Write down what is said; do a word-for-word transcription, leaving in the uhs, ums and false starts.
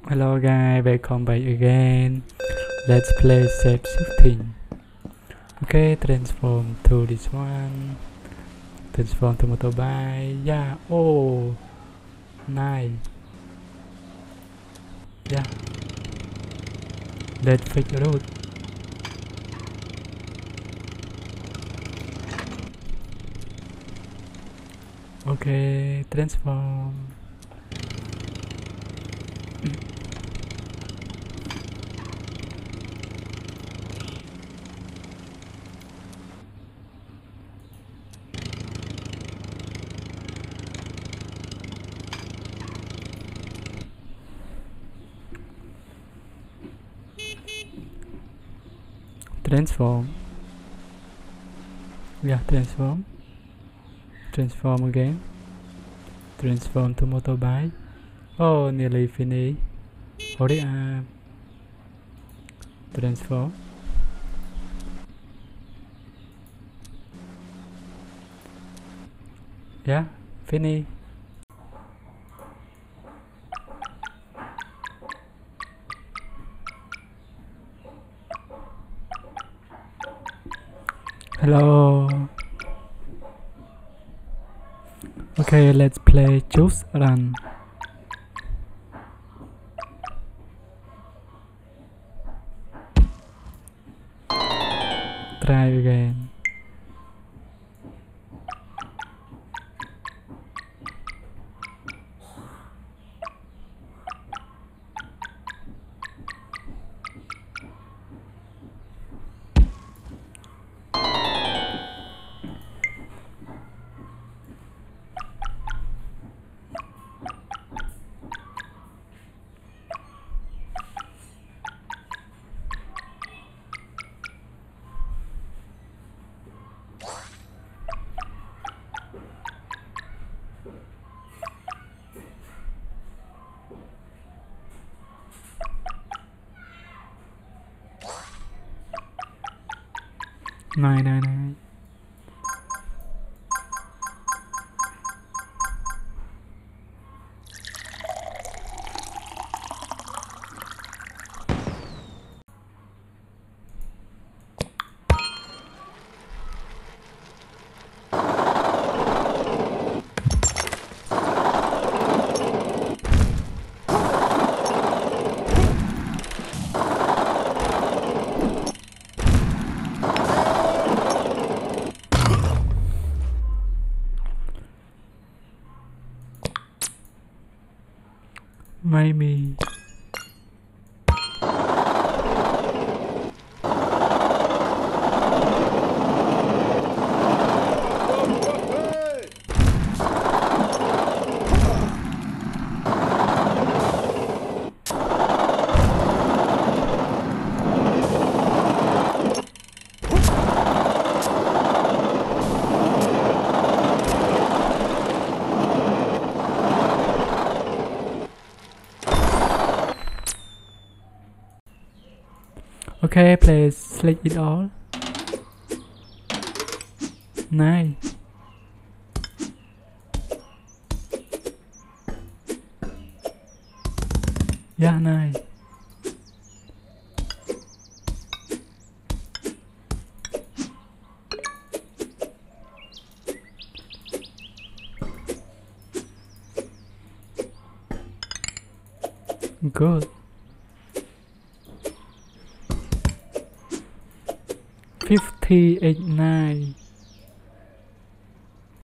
Hello guys, welcome back again. Let's play shape shifting. Okay, transform to this one. Transform to motorbike. Yeah, oh, nice. Yeah. Let's fix the road. Okay, transform. Transform. Yeah, transform. Transform again. Transform to motorbike. Oh, nearly finished. Hurry up. Transform. Yeah, finish. Hello. Okay, let's play choose run. Try again. Nine, nine, nine. Maybe. Okay, please select it all. Nice. Yeah, nice. Good. Fifty eight nine.